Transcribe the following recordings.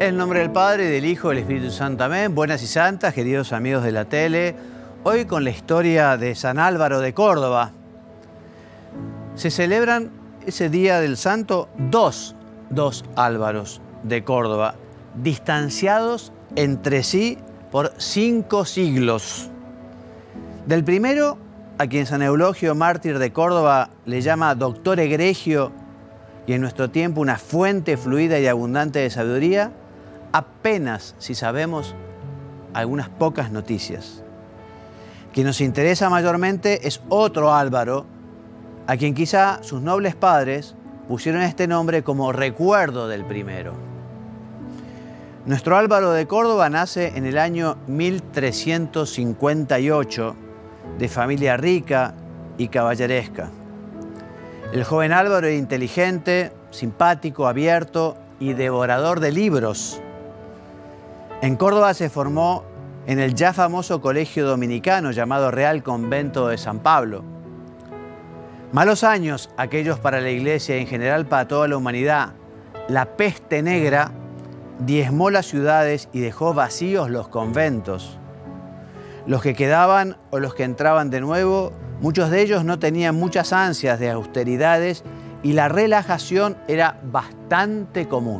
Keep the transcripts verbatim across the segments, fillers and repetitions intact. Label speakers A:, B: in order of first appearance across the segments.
A: En nombre del Padre, del Hijo y del Espíritu Santo. Amén. Buenas y santas, queridos amigos de la tele. Hoy con la historia de San Álvaro de Córdoba. Se celebran ese día del santo dos, dos Álvaros de Córdoba, distanciados entre sí por cinco siglos. Del primero, a quien San Eulogio, mártir de Córdoba, le llama doctor egregio y en nuestro tiempo una fuente fluida y abundante de sabiduría, apenas si sabemos algunas pocas noticias. Quien nos interesa mayormente es otro Álvaro, a quien quizá sus nobles padres pusieron este nombre como recuerdo del primero. Nuestro Álvaro de Córdoba nace en el año mil trescientos cincuenta y ocho, de familia rica y caballeresca. El joven Álvaro era inteligente, simpático, abierto y devorador de libros. En Córdoba se formó en el ya famoso colegio dominicano llamado Real Convento de San Pablo. Malos años aquellos para la Iglesia y en general para toda la humanidad. La peste negra diezmó las ciudades y dejó vacíos los conventos. Los que quedaban o los que entraban de nuevo, muchos de ellos no tenían muchas ansias de austeridades y la relajación era bastante común.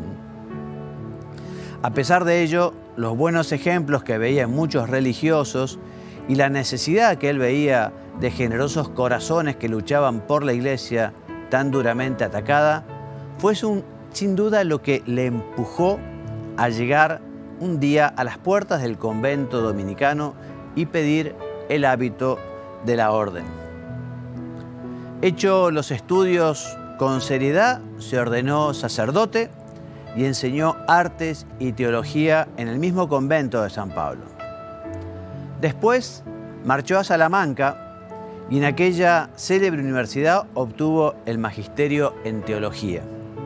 A: A pesar de ello, los buenos ejemplos que veía en muchos religiosos y la necesidad que él veía de generosos corazones que luchaban por la Iglesia tan duramente atacada, fue un, sin duda lo que le empujó a llegar un día a las puertas del convento dominicano y pedir el hábito de la orden. Hecho los estudios con seriedad, se ordenó sacerdote y enseñó artes y teología en el mismo convento de San Pablo. Después marchó a Salamanca y en aquella célebre universidad obtuvo el magisterio en teología.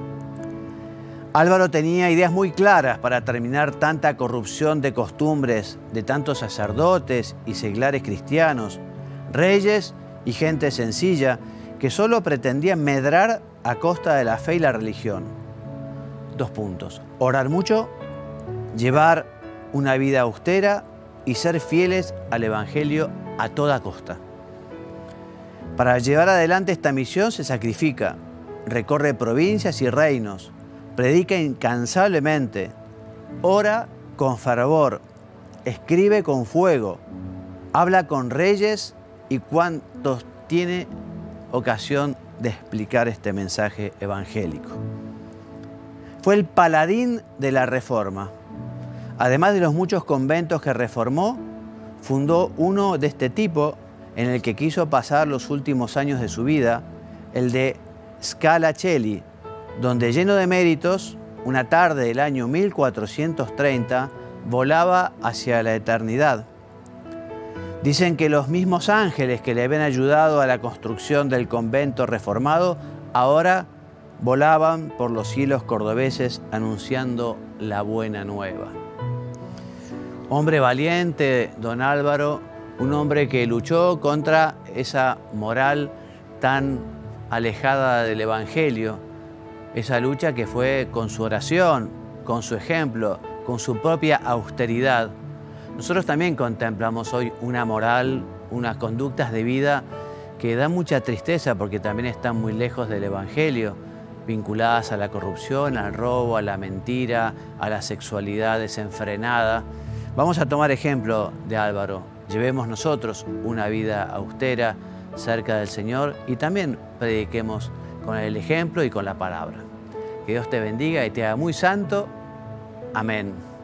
A: Álvaro tenía ideas muy claras para terminar tanta corrupción de costumbres de tantos sacerdotes y seglares cristianos, reyes y gente sencilla que solo pretendían medrar a costa de la fe y la religión. Dos puntos: orar mucho, llevar una vida austera y ser fieles al Evangelio a toda costa. Para llevar adelante esta misión se sacrifica, recorre provincias y reinos, predica incansablemente, ora con fervor, escribe con fuego, habla con reyes y cuantos tiene ocasión de explicar este mensaje evangélico. Fue el paladín de la Reforma. Además de los muchos conventos que reformó, fundó uno de este tipo en el que quiso pasar los últimos años de su vida, el de Scala Coeli, donde lleno de méritos, una tarde del año mil cuatrocientos treinta, volaba hacia la eternidad. Dicen que los mismos ángeles que le habían ayudado a la construcción del convento reformado, ahora volaban por los cielos cordobeses anunciando la buena nueva. Hombre valiente, don Álvaro, un hombre que luchó contra esa moral tan alejada del Evangelio, esa lucha que fue con su oración, con su ejemplo, con su propia austeridad. Nosotros también contemplamos hoy una moral, unas conductas de vida que dan mucha tristeza porque también están muy lejos del Evangelio, vinculadas a la corrupción, al robo, a la mentira, a la sexualidad desenfrenada. Vamos a tomar ejemplo de Álvaro. Llevemos nosotros una vida austera, cerca del Señor y también prediquemos con el ejemplo y con la palabra. Que Dios te bendiga y te haga muy santo. Amén.